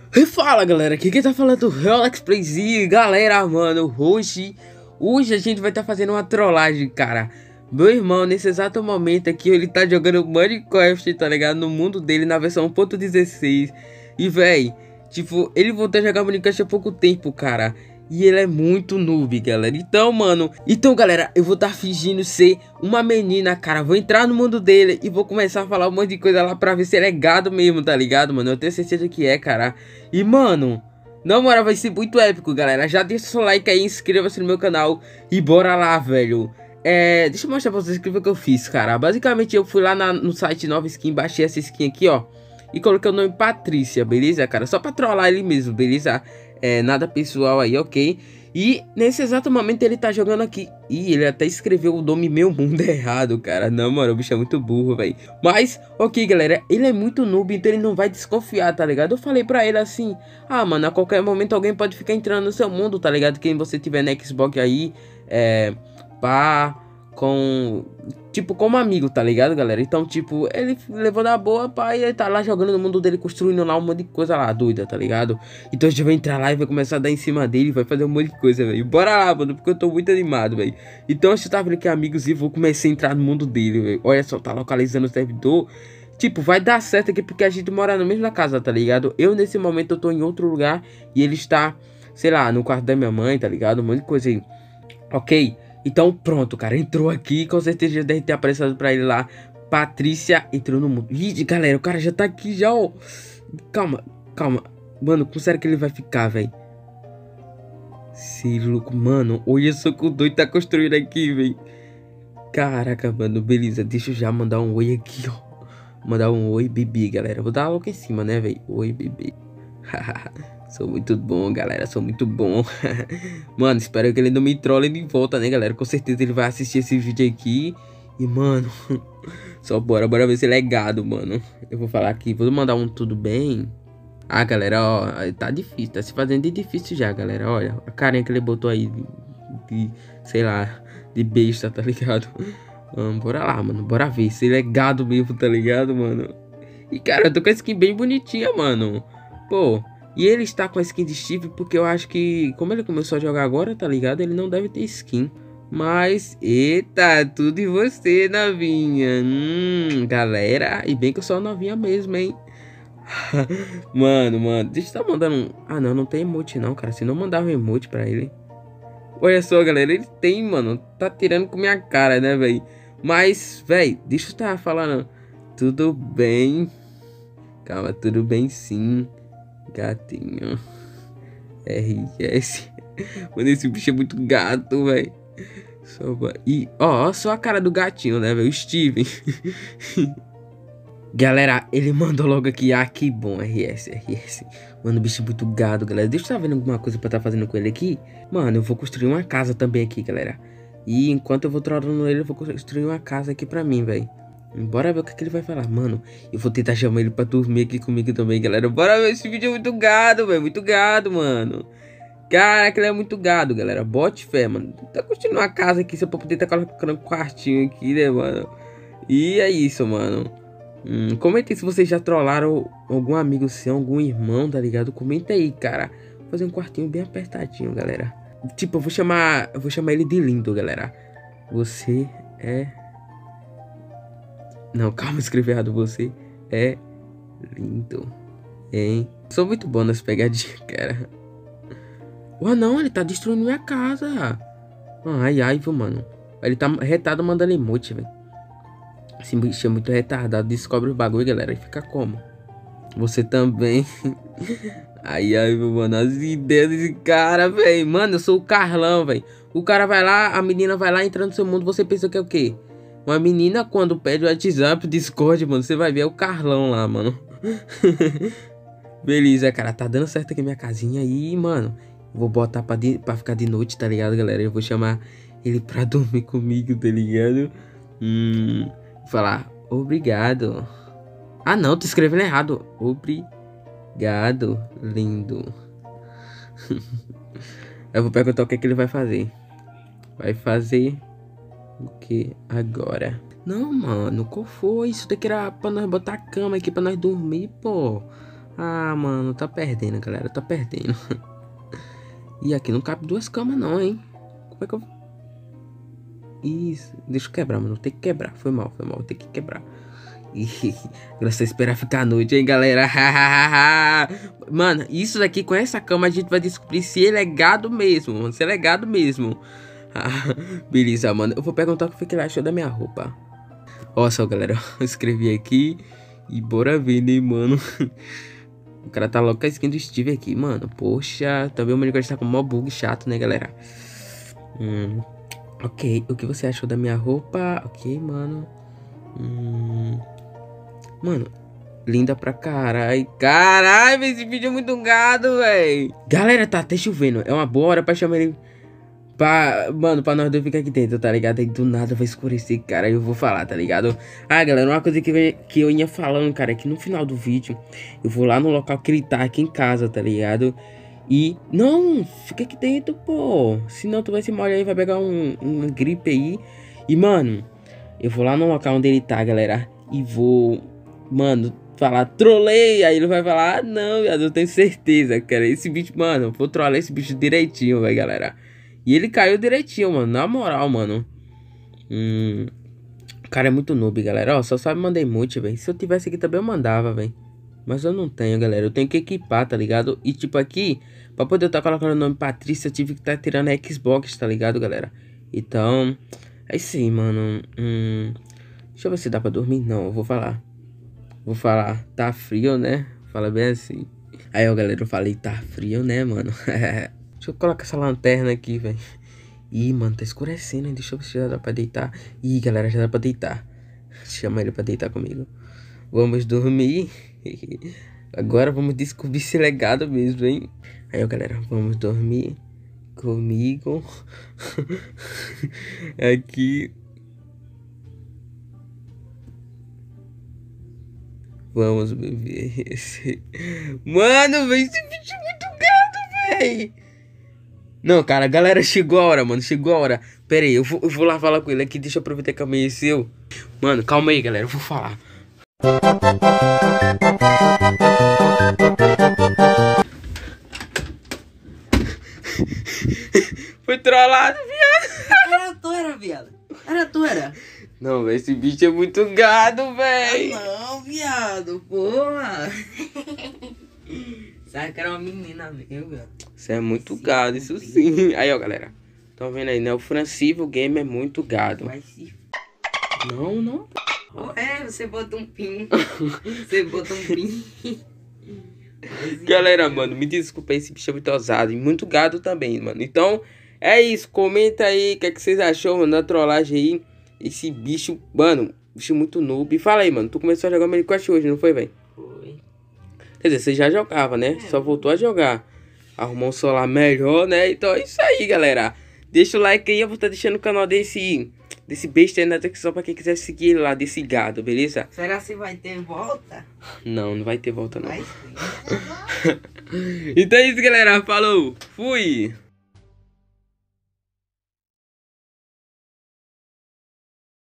E fala galera, aqui quem tá falando é o Relax Plays. Galera, mano, hoje a gente vai estar fazendo uma trollagem, cara. Meu irmão, nesse exato momento aqui, ele tá jogando Minecraft, tá ligado? No mundo dele, na versão 1.16. E véi, tipo, ele voltou a jogar Minecraft há pouco tempo, cara. E ele é muito noob, galera. Então, galera, eu vou estar fingindo ser uma menina, cara. Vou entrar no mundo dele e vou começar a falar um monte de coisa lá pra ver se ele é gado mesmo, tá ligado, mano? Eu tenho certeza que é, cara. E, mano, na moral, vai ser muito épico, galera. Já deixa seu like aí, inscreva-se no meu canal e bora lá, velho. Deixa eu mostrar pra vocês o que eu fiz, cara. Basicamente, eu fui lá no site Nova Skin, baixei essa skin aqui, ó. E coloquei o nome Patrícia, beleza, cara? Só pra trollar ele mesmo, beleza? Nada pessoal aí, ok? E nesse exato momento ele tá jogando aqui. E ele até escreveu o nome Meu Mundo errado, cara. Não, mano, o bicho é muito burro, velho. Mas, ok, galera, ele é muito noob, então ele não vai desconfiar, tá ligado? Eu falei pra ele assim: ah, mano, a qualquer momento alguém pode ficar entrando no seu mundo, tá ligado? Quem você tiver no Xbox aí, pá, tipo, como amigo, tá ligado, galera? Então, tipo, ele levou na boa, pá, e ele tá lá jogando no mundo dele, construindo lá um monte de coisa lá, doida, tá ligado? Então a gente vai entrar lá e vai começar a dar em cima dele, vai fazer um monte de coisa, velho. Bora lá, mano, porque eu tô muito animado, velho. Então, você tá vendo aqui, amigos, e vou começar a entrar no mundo dele, velho. Olha só, tá localizando o servidor. Tipo, vai dar certo aqui porque a gente mora na mesma casa, tá ligado? Eu, nesse momento, eu tô em outro lugar e ele está, sei lá, no quarto da minha mãe, tá ligado? Um monte de coisa aí. Ok? Então pronto, cara, entrou aqui, com certeza já deve ter aparecido pra ele lá. Patrícia entrou no mundo. Ih, galera, o cara já tá aqui já, ó. Calma, calma. Mano, como será que ele vai ficar, velho? Se louco, mano. Olha só que o doido tá construindo aqui, velho. Caraca, mano, beleza. Deixa eu já mandar um oi aqui, ó. Mandar um oi, bebê, galera. Vou dar logo em cima, né, velho? Oi, bebê. Sou muito bom, galera, sou muito bom. Mano, espero que ele não me trolle de volta, né, galera? Com certeza ele vai assistir esse vídeo aqui. E, mano, só bora ver se ele é gado, mano. Eu vou falar aqui, vou mandar um tudo bem. Ah, galera, ó, tá difícil, tá se fazendo de difícil já, galera. Olha, a carinha que ele botou aí sei lá, de besta, tá ligado? Bora lá, mano, bora ver se ele é gado mesmo, tá ligado, mano? E, cara, eu tô com a skin bem bonitinha, mano. Pô, e ele está com a skin de Steve porque eu acho que, como ele começou a jogar agora, tá ligado? Ele não deve ter skin. Mas, eita, tudo em você, novinha. Galera, e bem que eu sou a novinha mesmo, hein? Mano, deixa eu estar mandando um... Ah, não tem emote não, cara. Se não mandar um emote pra ele... Olha só, galera, ele tem, mano. Tá tirando com minha cara, né, velho? Mas, velho, deixa eu estar falando... Tudo bem? Calma, tudo bem sim. Gatinho. RS. Mano, esse bicho é muito gato, velho. E, ó, só a cara do gatinho, né, velho? O Steven. Galera, ele mandou logo aqui. Ah, que bom, RS. Mano, o bicho é muito gado, galera. Deixa eu estar vendo alguma coisa pra estar fazendo com ele aqui. Mano, eu vou construir uma casa também aqui, galera. E enquanto eu vou trollando ele, eu vou construir uma casa aqui pra mim, velho. Bora ver o que ele vai falar, mano. Eu vou tentar chamar ele pra dormir aqui comigo também, galera. Bora ver, esse vídeo é muito gado, velho. Muito gado, mano. Caraca, ele é muito gado, galera. Bote fé, mano. Tá construindo uma casa aqui, só pra poder tá colocando um quartinho aqui, né, mano. E é isso, mano. Comenta aí se vocês já trollaram algum amigo seu, algum irmão, tá ligado? Comenta aí, cara. Vou fazer um quartinho bem apertadinho, galera. Tipo, eu vou chamar ele de lindo, galera. Você é... Não, calma, escrevi errado. Você é lindo, hein? Sou muito bom nas pegadinhas, cara. Ué, não, ele tá destruindo minha casa. Ai, mano. Ele tá retado mandando emote, velho. Esse bicho é muito retardado. Descobre os bagulho, galera, e fica como? Você também. Ai, mano, as ideias desse cara, velho. Mano, eu sou o Carlão, velho. O cara vai lá, a menina vai lá, entra no seu mundo. Você pensa que é o quê? Uma menina, quando pede o WhatsApp, Discord, mano, você vai ver o Carlão lá, mano. Beleza, cara, tá dando certo aqui minha casinha aí, mano. Vou botar pra ficar de noite, tá ligado, galera? Eu vou chamar ele pra dormir comigo, tá ligado? Vou falar, obrigado. Ah, não, tô escrevendo errado. Obrigado, lindo. Eu vou perguntar o que é que ele vai fazer. Vai fazer... O que agora? Não, mano, qual foi? Isso daqui era pra nós botar a cama aqui pra nós dormir, pô. Ah, mano, tá perdendo, galera. Tá perdendo. E aqui não cabe 2 camas não, hein? Como é que eu... Isso. Deixa eu quebrar, mano. Tem que quebrar. Foi mal. Tem que quebrar. Agora só esperar ficar à noite, hein, galera? Mano, isso daqui, com essa cama, a gente vai descobrir se ele é gado mesmo, mano. Se ele é gado mesmo. Beleza, mano. Eu vou perguntar o que ele achou da minha roupa. Olha só, galera. Eu escrevi aqui. E bora ver, né, mano? O cara tá louco com a skin do Steve aqui, mano. Poxa, também o Minecraft tá com mó bug chato, né, galera? Ok, o que você achou da minha roupa? Ok, mano. Mano, linda pra caralho. Caralho, esse vídeo é muito gado, velho. Galera, tá até chovendo. É uma boa hora pra chamar ele mano, pra nós dois ficar aqui dentro, tá ligado? Aí do nada vai escurecer, cara. Eu vou falar, tá ligado? Ah, galera, uma coisa que eu ia falando, cara, é que no final do vídeo eu vou lá no local que ele tá aqui em casa, tá ligado? E não, fica aqui dentro, pô. Senão tu vai se molhar aí, vai pegar uma gripe aí. E, mano, eu vou lá no local onde ele tá, galera. E vou, mano, falar, trolei. Aí ele vai falar, ah, não, viado, eu tenho certeza, cara. Esse bicho, mano, vou trollar esse bicho direitinho, velho, galera. E ele caiu direitinho, mano. Na moral, mano. O cara é muito noob, galera. Ó, só sabe mandar emote, velho. Se eu tivesse aqui também eu mandava, velho. Mas eu não tenho, galera. Eu tenho que equipar, tá ligado? E tipo aqui, pra poder eu estar colocando o nome Patrícia, eu tive que estar tirando a Xbox, tá ligado, galera? Então, é isso aí, mano. Deixa eu ver se dá pra dormir. Não, eu vou falar. Vou falar, tá frio, né? Fala bem assim. Aí, ó, galera, eu falei, tá frio, né, mano? Deixa eu colocar essa lanterna aqui, velho. Ih, mano, tá escurecendo, hein? Deixa eu ver se já dá pra deitar. Ih, galera, já dá pra deitar. Chama ele pra deitar comigo. Vamos dormir. Agora vamos descobrir se é legado mesmo, hein? Aí, ó, galera, vamos dormir comigo. Aqui. Vamos beber esse... Mano, velho, esse bicho é muito gato, velho. Não, cara, galera, chegou a hora, mano. Chegou a hora. Pera aí, eu vou lá falar com ele aqui. Deixa eu aproveitar que amanheceu. Mano, calma aí, galera. Eu vou falar. Foi trollado, viado. Era tu, era. Não, velho, esse bicho é muito gado, velho. Não, viado, porra. Sabe que era uma menina mesmo, viado. Isso é muito gado, isso sim. Aí, ó, galera. Tão vendo aí, né? O Francivo Game é muito gado. Vai se... Não. É, você bota um pin. Você bota um pin. Galera, mano, me desculpa, esse bicho é muito ousado e muito gado também, mano. Então, é isso. Comenta aí o que vocês achou, mano, da trollagem aí. Esse bicho, mano, bicho muito noob. Fala aí, mano, tu começou a jogar Minecraft hoje, não foi, velho? Foi. Quer dizer, você já jogava, né? Só voltou a jogar. Arrumou um celular melhor, né? Então é isso aí, galera. Deixa o like aí, eu vou estar deixando o canal desse besta aí na descrição pra quem quiser seguir ele lá, desse gado, beleza? Será que vai ter volta? Não vai ter volta não. Vai sim. Então é isso, galera. Falou. Fui.